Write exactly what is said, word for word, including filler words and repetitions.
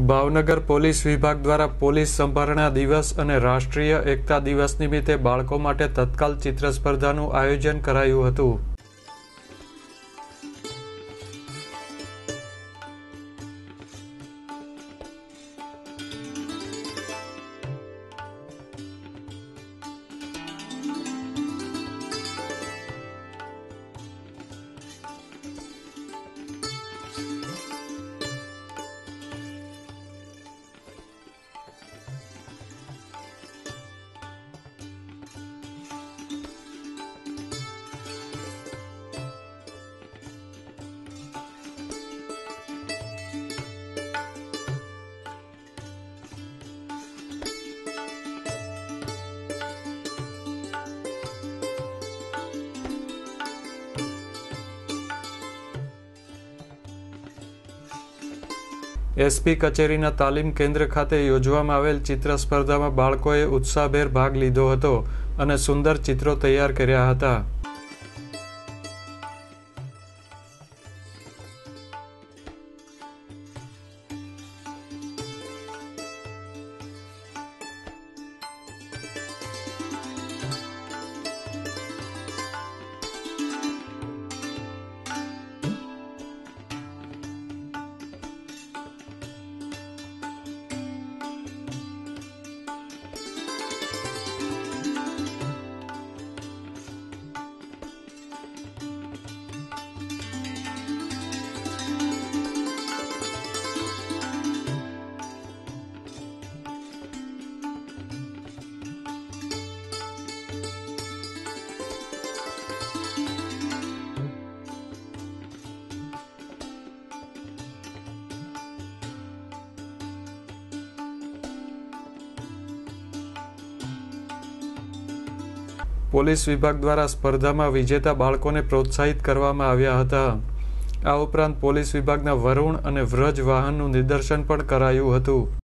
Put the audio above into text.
Bhavnagar police વિભાગ દ્વારા police સંભારણા દિવસ અને રાષ્ટ્રીય એકતા દિવસ નિમિત્તે બાળકો માટે તત્કાલ ચિત્ર સ્પર્ધાનું આયોજન કરાયું હતું। એસપી કચેરીના તાલીમ કેન્દ્ર ખાતે યોજવામાં આવેલ ચિત્ર સ્પર્ધામાં બાળકોએ ઉત્સાહભેર ભાગ લીધો હતો અને સુંદર ચિત્રો તૈયાર કર્યા હતા। પોલીસ વિભાગ દ્વારા સ્પર્ધામાં વિજેતા બાળકોને પ્રોત્સાહિત કરવામાં આવ્યા હતા। આ ઉપરાંત પોલીસ વિભાગના વરુણ અને વ્રજ વાહનનું નિદર્શન પણ કરાયું હતું।